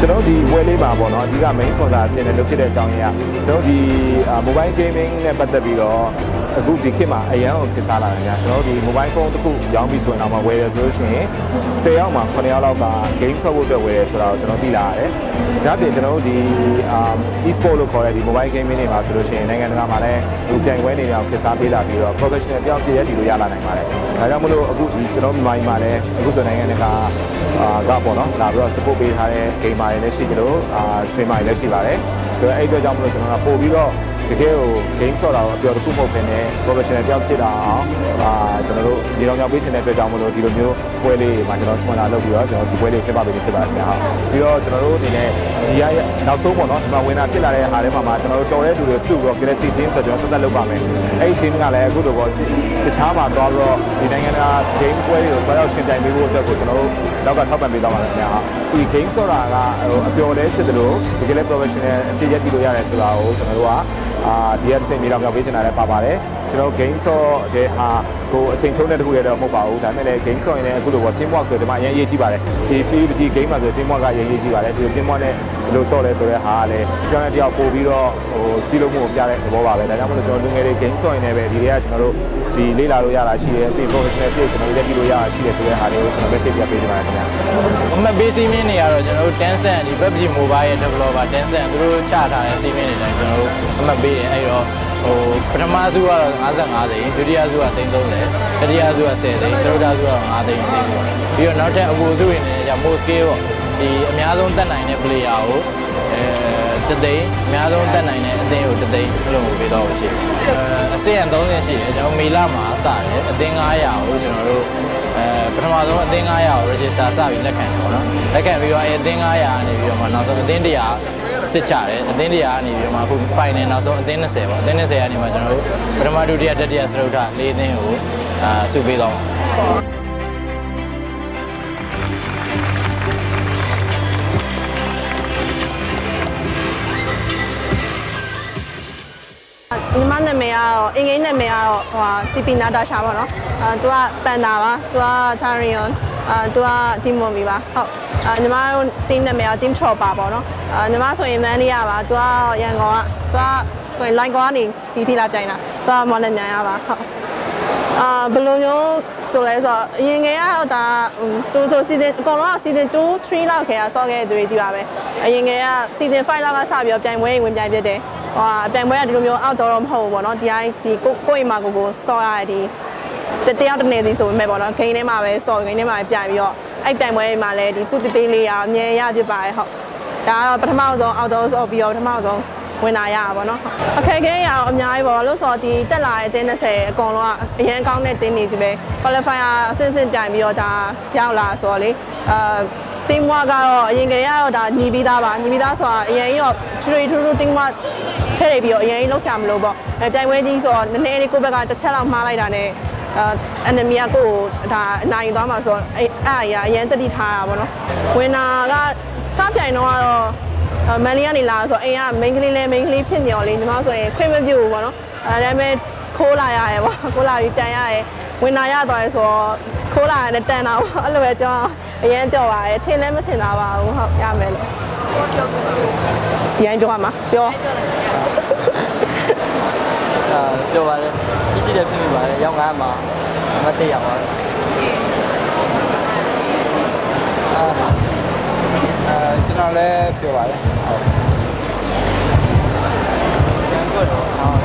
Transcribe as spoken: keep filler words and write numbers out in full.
ကျွန်တော်ဒီဝယ်လေးပါပေါ့နော်အဓိက main sponsor ဖြစ်နေလို့ဖြစ်တဲ့အကြောင်းရင်းကကျွန်တော်ဒီ mobile gaming နဲ့ပတ်သက်ပြီးတော့အခုဒီခေတ်မှာအရန်ကိုခက်စားလာတယ်ဗျာကျွန်တော်ဒီ mobile phone တစ်ခုရောင်းပြီးဆိုရင်တော့မှဝယ်ရလို့ရှိရင်十ယောက်မှာခုနှစ်ယောက်လောက်က game ဆော့ဖို့အတွက်ဝယ်ရဆိုတာကိုကျွန်တော်သိလာရတယ်။ဒါပြင်ကျွန်တော်တို့ဒီ e-sport လို့ခေါ်တဲ့ဒီ mobile gaming တွေမှာဆိုလို့ရှိရင်နိုင်ငံတကာမှာလည်းဒီပြိုင်ပွဲတွေအောင်ခက်စားပေးလာပြီးတော့ professional ပြောင်းပြည့်ရည်လို့ရလာနိုင်ပါတယ်။ဒါကြောင့်မလို့အခုဒီကျွန်တော်မြန်မာပြည်မှာလည်းအခုဆိုနိုင်ငံတကာကပေါ့နော်လာပြီးတော့ support ပေးထားတဲ့ gamer တွေလည်းရှိကြလို့ streamer တွေလည်းရှိပါတယ်။ဆိုတော့အဲ့အတွက်ကြောင့်မလို့ကျွန်တော်ကပို့ပြီးတော့တကယ်ကို game ဆော့တာကိုအပြောတစ်ခုမဟုတ်ဘဲနဲ့ professional ပြောင်းဖြစ်တာအောင်အာကျွန်တော်တို့ဒီတော့ကြောင့်ပေးချင်တဲ့အတွက်ကြောင့်မလို့ဒီလိုမျိုးပွဲလေးမှာကျွန်တော် sponsor လုပ်ပြီးတော့ကျွန်တော်ဒီပွဲလေးဖြစ်ပါပေးဖြစ်ပါတယ်ခင်ဗျာဟုတ်ပြီးတော့ကျွန်တော်တို့အနေနဲ့ဒီရနောက်ဆုံးပေါ့နော်ဒီမှာဝင်တာဖြစ်လာတဲ့ဟာထဲမှာမှာကျွန်တော်တို့တော်တဲ့လူတွေစုပြီးတော့ Galaxy Team ဆိုကျွန်တော်ဆက်သက်လုပ်ပါမယ်အဲ့ဒီ team ကလည်းအခုလိုပေါ့တခြားမှာသွားပြီးတော့ဒီနိုင်ငံတကာ game ပွဲတွေကိုဘာလို့ရှင်ပြိုင်ပေးဖို့အတွက်ကိုကျွန်တော်တို့နောက်ကထောက်ပံ့ပေးသွားပါမယ်ခင်ဗျာဟုတ်ဒီ game ဆော့တာကဟိုအပျော်လဲဖြစ်တယ်လို့ဒီကလေး professional အဖြစ်ရည်တည်လို့ရတယ်ဆိုတာကိုကျွန်တော်တို့ကအာဒီရစိတ်မြေတော်မြောက်ပေးချင်တာလည်းပါပါတယ်ကျွန်တော် game ဆော့တဲ့ဟာကိုအချိန်ထုံးတဲ့တခုရတော့မဟုတ်ပါဘူးဒါပေမဲ့လည်း game ဆော့ရင်လည်းအခုလိုပေါ့ team work ဆိုတော့ဒီမှာအရင်အရေးကြီးပါတယ်ဒီ P U B G game မှာဆို team work ကအရင်အရေးကြီးပါတယ်ဒီ team work နဲ့ဘယ်လိုဆော့လဲဆိုတဲ့ဟာကလည်းကျွန်တော်တယောက်ပို့ပြီးတော့ဟိုစီးလုံးမှုကိုပြတဲ့သဘောပါပဲဒါကြောင့်မလို့ကျွန်တော်လူငယ်တွေ game ဆော့ရင်လည်းပဲဒီတွေကကျွန်တော်တို့ဒီလေ့လာလို့ရတာရှိတယ်ပြီး professional ဖြစ်ကျွန်တော်တို့လက်ကြည့်လို့ရတာရှိတယ်ဆိုတဲ့ဟာတွေကိုကျွန်တော် message ပြပေးချင်ပါတယ်ခင်ဗျာအမှတ်ပေးစီးမင်းတွေကတော့ကျွန်တော်တို့ Tencent ဒီ P U B G Mobile ရဲ့ developer Tencent သူတို့ချထားတဲ့စီးမင်းတွေလည်းကျွန်တော်တို့အမှတ်ပေးတယ်အဲ့တော့ဟိုပထမစုကတော့၅၅သိန်းဒုတိယစုကသိန်း၃၀တတိယစုက၁၀သိန်းစတုတ္ထစုက၅သိန်းသိန်းပေါ့ပြီးတော့နောက်ထပ်အပူစုတွေနဲ့じゃ most scale ပေါ့ဒီအများဆုံးတက်နိုင်တဲ့ player ကိုအဲတသိန်းအများဆုံးတက်နိုင်တဲ့အသင်းကိုတသိန်းအဲ့လိုမျိုးပေးတော့ရှိတယ်အဲအဆင့်၃ဆင့်ရှိတယ်ကျွန်တော်မေလမှာစတယ်အသင်း၅ရာကိုကျွန်တော်တို့အဲပထမဆုံးအသင်း၅ရာကို register စပြီးလက်ခံတယ်ပေါ့နော်လက်ခံပြီးတော့အဲအသင်း၅ရာကနေပြီးတော့မှနောက်ဆုံးအသင်း၁ရာစစ်ချတယ်အသင်းတရားကနေပြီးတော့မှအခု final နောက်ဆုံးအသင်း၂၀ပေါ့အသင်း၂၀ကနေမှကျွန်တော်တို့ပထမဒုတိယတတိယစတုတ္ထ၄အသင်းကိုအာစုပေးတော့ညီမနာမည်ကတော့အင်္ဂလိပ်နာမည်ကတော့ဟိုဟာတီပီနာတာရှာပါတော့အဲသူကပန်တာပါသူကသာရီယွန်အဲသူကတီမွန်မီပါဟုတ်အဲညီမတို့ team နာမည်က team ချော်ပါပေါ့နော်အဲညီမဆိုရင်မန်လေးရပါသူကရန်ကုန်ကသူကဆိုရင် line ကောကနေဒီထိလာပြိုင်တာသူကမော်လမြိုင်ရပါဟုတ်အာဘယ်လိုမျိုးဆိုလဲဆိုတော့အရင်ကကတော့ဒါသူဆို season အကောင်လုံးက season two three လောက်ခေတ်ကဆော့ခဲ့တဲ့သူတွေကြီးပါပဲအရင်က season five လောက်ကစပြီးတော့ပြိုင်ပွဲဝင်ပြိုင်ဖြစ်တယ်ဟိုအပြိုင်ပွဲကဒီလိုမျိုး outdoor တော့မဟုတ်ဘူးပေါ့နော်ဒီအိုင်းဒီကိုကိုအိမ်မှာကိုကိုဆော့ရတဲ့ဒီတယောက်တစ်နေစီဆိုပေမဲ့ပေါ့နော်ဂိမ်းထဲမှာပဲဆော့ဂိမ်းထဲမှာပဲပြိုင်ပြီးတော့အဲ့ပြိုင်ပွဲမှာလည်းဒီစုတသေးလေးရအမြဲရဖြစ်ပါတယ်ဟုတ်ဒါကတော့ပထမဆုံး outdoor ဆော့ပြီးတော့ပထမဆုံးဝင်လာရတာပေါ့နော်အခက်အခဲရအောင်အများကြီးပေါ့လို့ဆိုတော့ဒီတက်လာတဲ့တင်း၂၀အကောင်လုံးကအရန်ကောင်းတဲ့တင်းနေကြီးပဲ qualifier အဆင့်ဆင့်ပြိုင်ပြီးတော့ဒါရောက်လာဆိုတော့လေအာ team work ကတော့အရင်ကတည်းကတော့ဒါညီပြီးသားပါညီပြီးသားဆိုတာအရင်ရောထရီထူးထူး team work ထည့်ပြီးတော့အရင်ကြီးလောက်ဆရာမလို့ပေါ့အဲပြိုင်ပွဲကြီးဆိုတော့နည်းနည်းလေးကိုယ့်ဘက်ကတစ်ချက်လောက်မှားလိုက်တာနဲ့အဲ enemy ကကိုယ်ဒါအနိုင်သွားမှာဆိုတော့အဲအဲ့အရာအရင်တတိထားတာပေါ့နော်ဝင်နာကစပြိုင်တော့ကတော့မန်လီကနေလာဆိုအိမ်က main ကလေးလဲ main ကလေးဖြစ်ညော်လေးညီမဆိုရင်ခွင့်မပြုဘူးပေါ့နော်အဲဒါပေမဲ့ခိုးလာရတယ်ပေါ့ခိုးလာပြီးပြန်ရတယ်ဝင်နာရသွားရဲဆိုတော့ခိုးလာရတဲ့တန်တာပေါ့အဲ့လိုပဲကြောင်းအရင်ပြောပါရဲထင်လည်းမထင်တာပါဘူးဟုတ်ရမယ်လို့ဒီအိမ်ပြောရမှာပြောအာပြောပါလေကြီးကြီးတယ်ပြင်ပြပါလေရောက်ငါမှာမသိရပါဘူးအာအာကျွန်တော်လည်းပြောပါလေဟုတ်ကျန်တော့